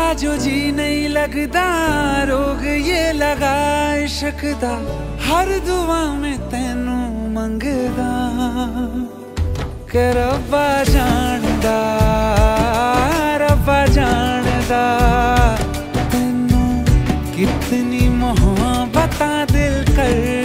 जो जी नहीं लगदा, रोग ये लगा इश्क दा, हर दुआ में तैनू मंगदा कि रब्बा जानदा, रब्बा जानदा तैनू कितनी मोहब्बत दिल कर